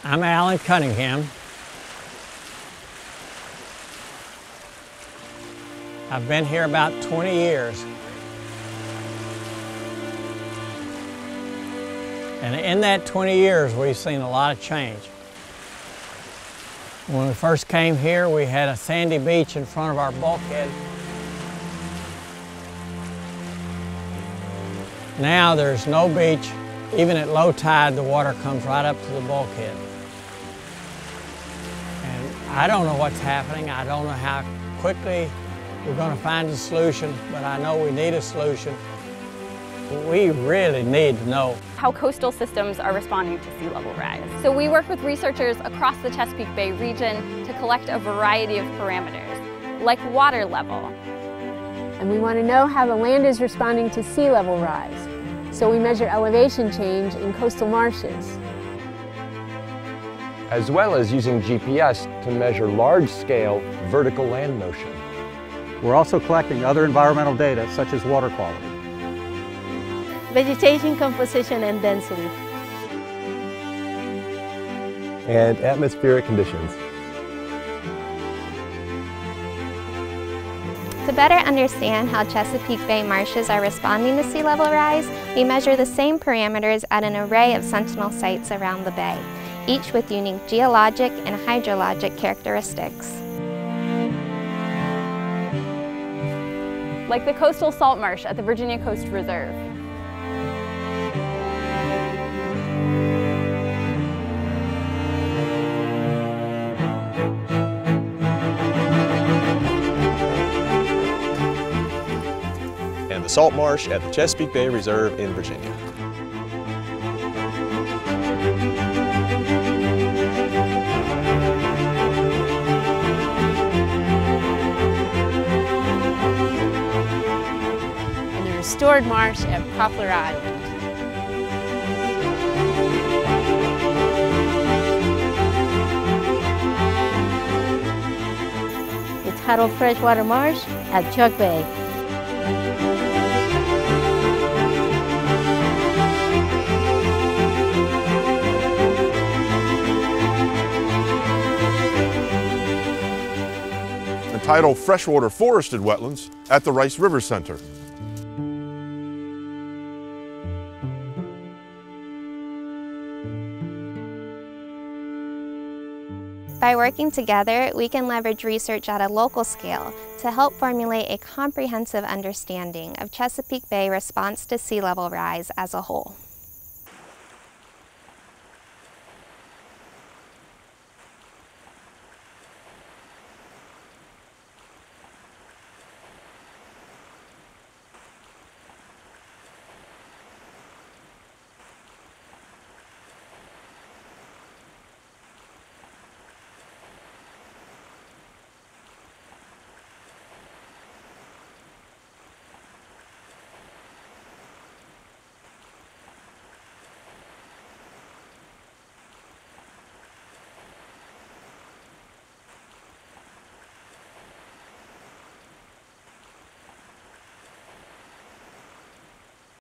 I'm Alan Cunningham. I've been here about 20 years. And in that 20 years, we've seen a lot of change. When we first came here, we had a sandy beach in front of our bulkhead. Now there's no beach. Even at low tide, the water comes right up to the bulkhead. And I don't know what's happening. I don't know how quickly we're going to find a solution, but I know we need a solution. We really need to know how coastal systems are responding to sea level rise. So we work with researchers across the Chesapeake Bay region to collect a variety of parameters, like water level. And we want to know how the land is responding to sea level rise. So we measure elevation change in coastal marshes. As well as using GPS to measure large-scale vertical land motion. We're also collecting other environmental data, such as water quality, Vegetation composition and density. And atmospheric conditions. To better understand how Chesapeake Bay marshes are responding to sea level rise, we measure the same parameters at an array of Sentinel sites around the bay, each with unique geologic and hydrologic characteristics. Like the coastal salt marsh at the Virginia Coast Reserve. And the salt marsh at the Chesapeake Bay Reserve in Virginia. And the restored marsh at Poplar Island. The tidal freshwater marsh at Chuck Bay. Tidal freshwater forested wetlands at the Rice River Center. By working together, we can leverage research at a local scale to help formulate a comprehensive understanding of Chesapeake Bay response to sea level rise as a whole.